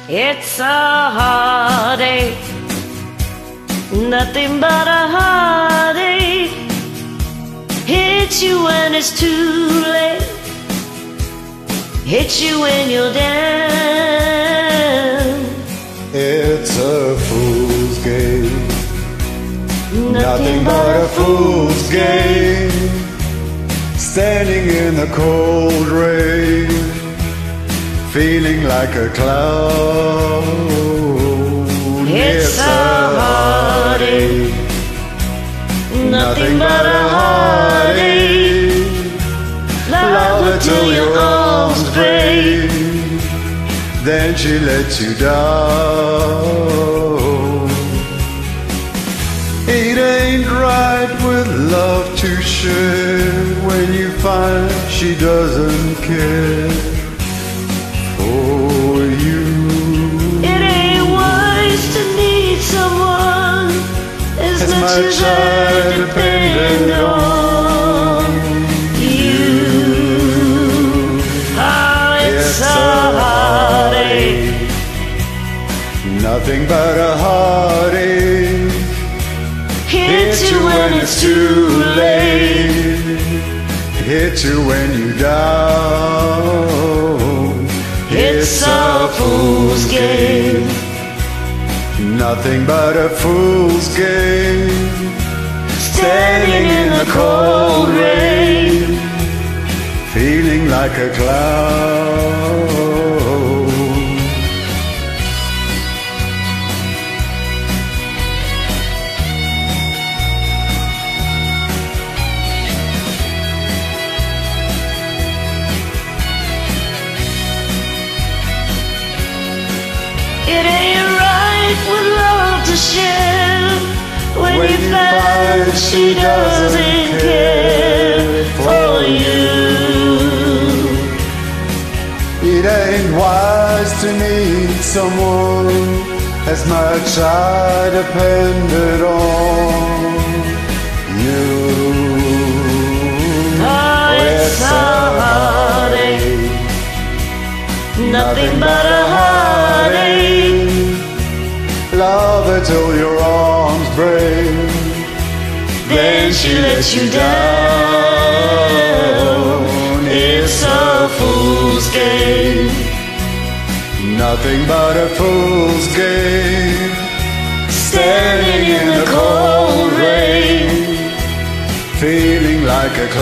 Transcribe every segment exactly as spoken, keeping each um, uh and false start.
It's a heartache, nothing but a heartache. Hits you when it's too late, hits you when you're down. It's a fool's game, nothing but a fool's game. Standing in the cold rain, feeling like a clown. It's a heartache, nothing but a heartache. Love her till your arms break, then she lets you down. It ain't right with love to share when you find she doesn't care for you. It ain't wise to need someone as, as much, much as I depend on you. Oh, it's, it's a heartache, nothing but a heartache. Hits you when it's too late, hits you when you're down. It's a fool's game, nothing but a fool's game. Standing in the cold rain, feeling like a clown. It ain't right with love to share when, when you find she doesn't care for you. It ain't wise to need someone as much I depended on you. Oh, it's a heartache, nothing but a heartache. Love her till your arms break, then she lets you down. It's a fool's game, nothing but a fool's game. Standing in the cold rain, feeling like a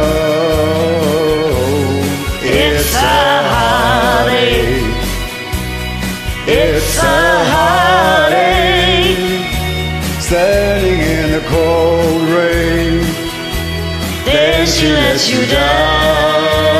clown. It's a heartache, it's a heartache. Standing in the cold rain, then she lets you down.